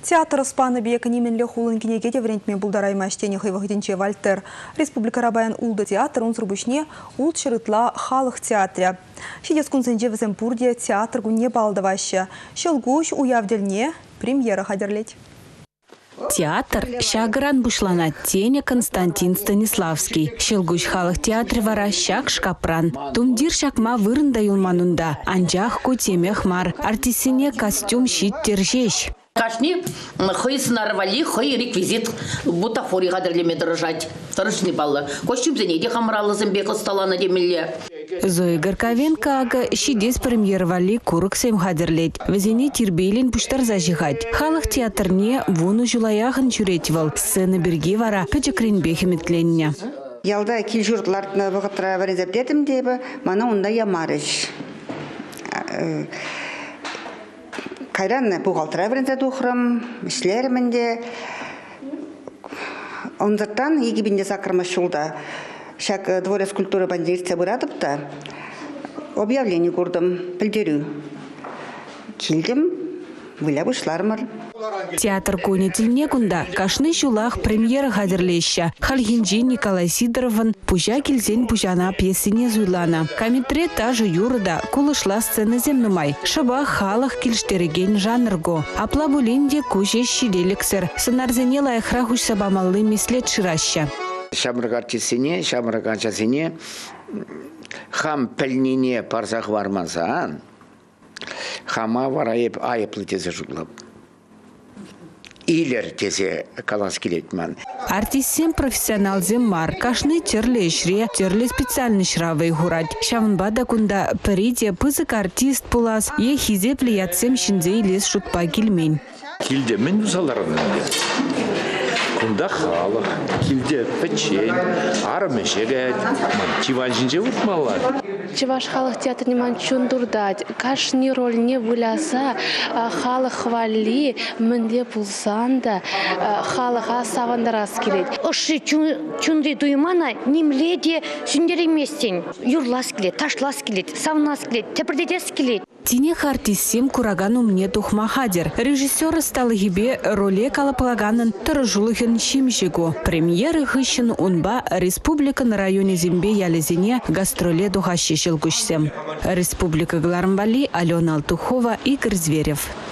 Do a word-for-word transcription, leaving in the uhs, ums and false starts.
Театр Испаны бейкінеменлі хулын кенеге деврентмен бұлдарайма штені хывығденче Вальтер. Республика Рабаян улды театр ұнсырбышне ұл чырытла халық театря. Шедес күнсенже Віземпурде театр күнне балдывашы. Шылгуш уявдельне премьера хадерлет. Театр шагран бушлана тене Константин Станиславский. Шелгуш халық театры вара шак шкапран. Тумдир шакма вырында юлманунда. Анжах кутемех мар. Артисине костюм щит держещ. Кашни хой снарвали, хой реквизит бутафори гадерлеме дрожать. Старшни балла. Костюм занеди хамрала зембека стала на демеле. Зоя Горковенко ага шидес премьервали курок сем хадерлет. Везене тирбейлин пуштар зажигать. Халық театрне вуну жулаяхын чуретивал. Сцена берги вара печекрин бехеметленне. Ялда кил журтлартына вғытра варезаптетім дейбі, мана онда ямарыш. Кайран бұғалтыра варезат ұқырым, ішлерімінде. Онзырттан егебінде сақырмаш жолда. Шак дворец культуры бандерция бұрадыпта. Объявление көрдім, білдеру. Келдім, выляб ұшлармыр. Театр конетіліне күнда кашны жулах премьера хадерлеща. Хальгинжи Николай Сидоровын пужа келзен пужана пьесіне зуйлана. Комитре тажы юрыда кулышла сцена земнымай. Шыба халық келштереген жанрго. Апла бұленде көже шиделіксір. Сынарзене лайықра хуш сабамалы мислет шыраща. Шамырғарчысыне, шамырғанчасыне хам пілніне парсақ вармазан. Хама var ayıp, ayıplı teze жуглап. Илер тезе калас келетмен. Артистсем профессионал земмар. Кашны терле шре, терле специальный шравы гурать. Шавнбада кунда периде пызык артист пулас. Е хизе плеятсем шинзе лес шутпа кельмень. Килде мен узаларының. Кунда халық, килде печень, армы жегет, чиван жинже уртмалар. Чеваш халық театрне ман чундурдать. Кашни роль не выляса, халық хвали, менде пулсанда, халыға савандарас келет. Ошы чунды дуймана немледе сүндереместен. Юрлас келет, ташлас келет, савнас келет, тепірдедес келет. Тинех артистсем курагану мне тухма хадер. Режиссер стал гибе роле калапалаганын тұрыжулыхын шимшигу. Премьеры хыщын унба республика на районе зембе ялезине гастроле духащи шелгушсем. Республика Глармбали, Алена Алтухова, Игорь Зверев.